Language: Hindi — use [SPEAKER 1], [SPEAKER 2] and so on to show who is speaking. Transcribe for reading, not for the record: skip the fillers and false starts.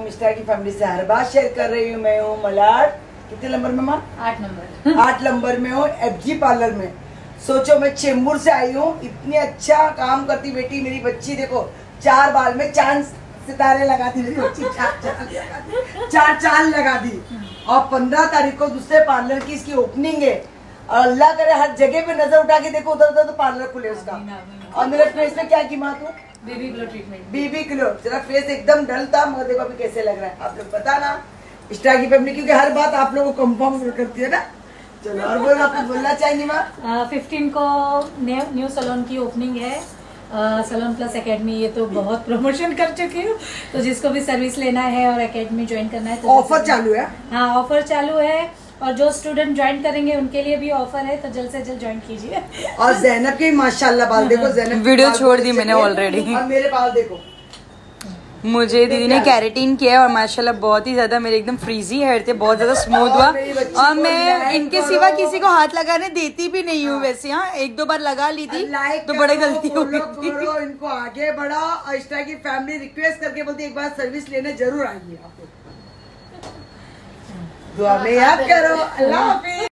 [SPEAKER 1] मिस्टर की फैमिली से हर बात शेयर कर रही हूँ। मैं हूँ मलाड, कितने नंबर में माँ?
[SPEAKER 2] 8 नंबर
[SPEAKER 1] 8 नंबर में हूँ, FG पार्लर में। सोचो मैं चेंबूर से आई हूँ, इतनी अच्छा काम करती बेटी मेरी बच्ची। देखो 4 बाल में चांद सितारे लगा दी मेरी बच्ची, 4 चांद लगा दी। और 15 तारीख को दूसरे पार्लर की इसकी ओपनिंग है। और अल्लाह करे हर जगह पे नजर उठा के देखो, उधर उधर तो पार्लर खुले उसका। और मेरे फेस में क्या की माँ तू?
[SPEAKER 2] Baby glow treatment.
[SPEAKER 1] Baby glow. तेरा फेस एकदम डल था, मगर देखो अभी कैसे लग रहा है। आप लोग पता ना स्टार की फैमिली, क्योंकि हर बात आप लोगों को कंफर्म करती है ना। चलो और बोल, आप कुछ बोलना चाहेंगी माँ?
[SPEAKER 2] 15 को न्यू सैलून की ओपनिंग है, सैलून प्लस एकेडमी। ये तो बहुत प्रमोशन कर चुकी हूँ, तो जिसको भी सर्विस लेना है और एकेडमी ज्वाइन करना है तो
[SPEAKER 1] ऑफर चालू है।
[SPEAKER 2] हाँ ऑफर चालू है, और जो स्टूडेंट ज्वाइन करेंगे उनके लिए भी ऑफर है, तो जल्द से जल्द ज्वाइन कीजिए।
[SPEAKER 1] और जैनब के माशाल्लाह बाल देखो, जैनब
[SPEAKER 3] वीडियो छोड़ दी मैंने ऑलरेडी।
[SPEAKER 1] और मेरे बाल देखो,
[SPEAKER 3] मुझे दीदी ने कैरेटीन किया है और माशाल्लाह बहुत ही ज्यादा मेरे एकदम फ्रीजी हेयर थे, बहुत ज्यादा स्मूथ हुआ। और मैं इनके सिवा किसी को हाथ लगाने देती भी नहीं हूँ वैसे। हाँ 1-2 बार लगा ली थी तो बड़ी गलती हो गई थी।
[SPEAKER 1] इनको आगे बढ़ाओ, और इस तरह की फैमिली रिक्वेस्ट करके बोलती एक बार सर्विस लेने जरूर आइए। आप दुआ में याद करो। अल्लाह हाफिज।